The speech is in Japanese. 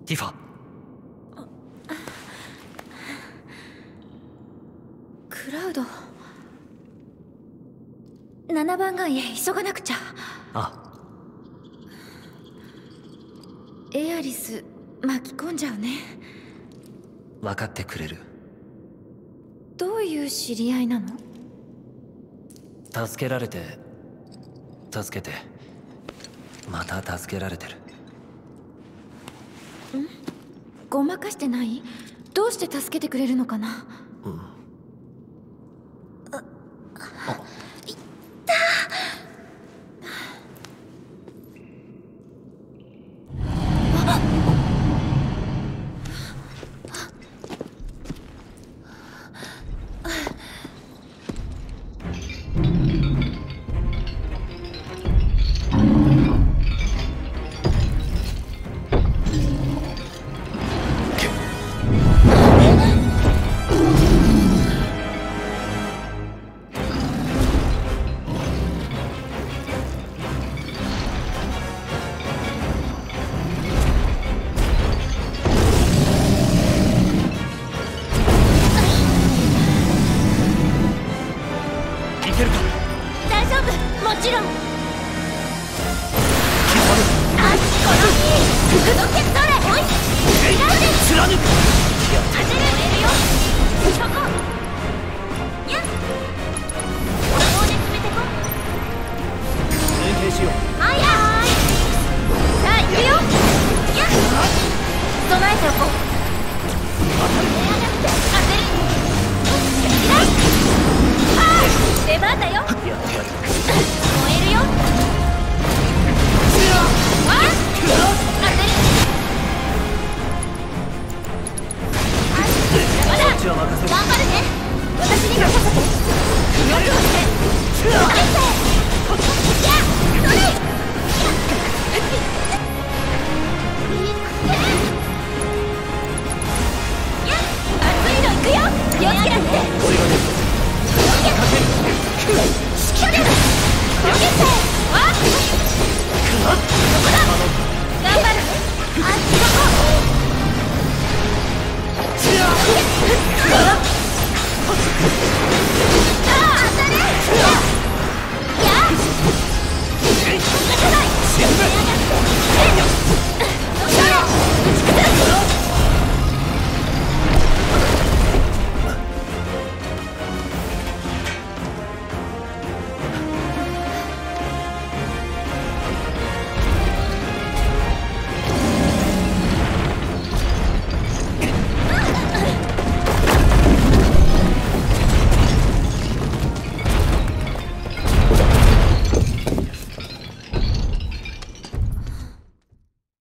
ティファ。 クラウド。7番街へ急がなくちゃ。 あ、 エアリス巻き込んじゃうね。 分かってくれる。 どういう知り合いなの？ 助けられて助けてまた助けられてる。 ごまかしてない？どうして助けてくれるのかな？大丈夫、もちろん。あっ、この日届けそれ。おい、違うで。 貫く。 走る。